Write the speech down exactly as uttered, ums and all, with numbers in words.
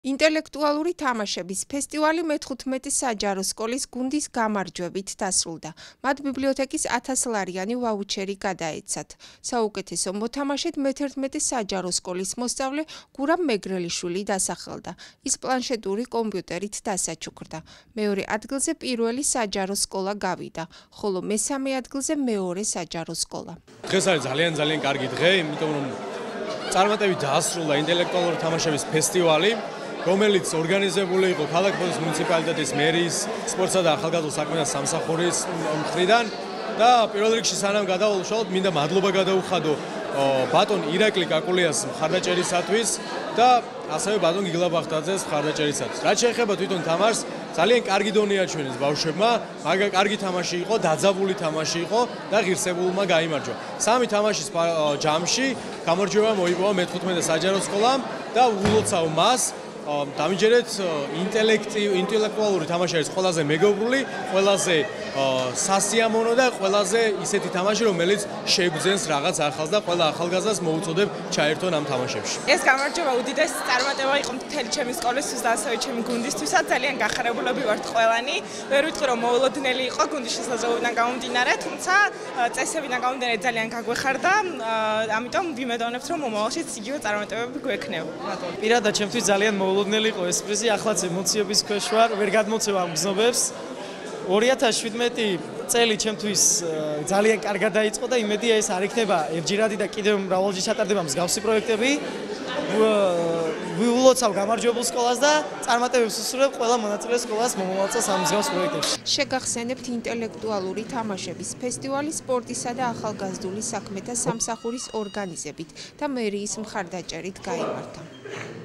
ინტელექტუალური თამაშების ფესტივალი მე თხუთმეტი საჯარო სკოლის გუნდის გამარჯვებით დასრულდა. მათ ბიბლიოთეკის ათას ლარიანი ვაუჩერი გადაეცათ. საუკეთესო მოთამაშედ მე თერთმეტი საჯარო სკოლის მოსწავლე გურამ მეგრელიშვილი დასახელდა. ის პლანშეტური კომპიუტერით დასაჩუქრდა. მეორე ადგილზე პირველი საჯარო სკოლა გავიდა, ხოლო მესამე ადგილზე მეორე საჯარო სკოლა. დღეს არის ძალიან ძალიან კარგი დღე, იმიტომ რომ წარმატებით დაასრულა ინტელექტუალური თამაშების ფესტივალი, რომელიც ორგანიზებული იყო ქალაქ ფოთის მუნიციპალიტეტის მერიის სპორტსა და ახალგაზრდა საქმეთა სამსახურის მხრიდან და პირველ რიგში სანამ გადავალ, მინდა მადლობა გადაუხადო ბატონ ირაკლი კაკულიას მხარდაჭერისათვის და ასევე ბატონ გიგლა ბახტაძეს მხარდაჭერისათვის. რაც შეეხება თვითონ თამაშს, ძალიან კარგი დონე აჩვენეს ბავშვებმა, მაგრამ კარგი თამაში იყო, დაძაბული თამაში იყო და ღირსებულმა გაიმარჯვა. სამი თამაშის ჯამში გამარჯვება მოიპოვა მე თხუთმეტე საჯარო სკოლამ და ულოცავ მას დამიჯერეთ ინტელექტუალური თამაში არის ყველაზე მეგობრული, ყველაზე სასიამოვნო და ყველაზე ისეთი თამაში, რომელიც შეგვძენს რაღაც ახალს და ყველა ახალგაზრდას მოუწოდებ ჩაერთონ ამ თამაშებში. ეს გამარჯვება უდიდესი წარმატება იყო მთელი ჩემი სკოლისთვის და ასევე ჩემი გუნდისთვისაც. ძალიან გახარებულები ვართ ყველანი. ვერ ვიტყვი რომ მოულოდნელი იყო გუნდის შესაძლებლობიდან გამომდინარე, თუმცა წესებიდან გამომდინარე ძალიან გაგვეხარდა. ამიტომ ვიმედოვნებთ რომ მომავალშიც იგივე წარმატებები გვექნება. პირადად ჩემთვის ძალიან მოულოდნელი იყო ეს პრიზი, ახლაც ემოციების ქვეშ ვარ, ვერ გადმოცევ ამ გზნობებს. ორი ათას შვიდმეტი წელი ჩემთვის ძალიან კარგად დაიწყო და იმედია ეს არ იქნება ერთჯერადი და კიდევ მრავალჯერ ჩატარდება მსგავსი პროექტები. ვიულოცავ გამარჯვებულ სკოლას და წარმატებებს ვუსურვებ ყველა მონაწილე სკოლას მომავალ წელს ამ მსგავს პროექტებში. შეგახსენებთ ინტელექტუალური თამაშების ფესტივალი სპორტისა და ახალგაზრდული საქმეთა სამსახურის ორგანიზებით და მერიის მხარდაჭერით გაიმართა.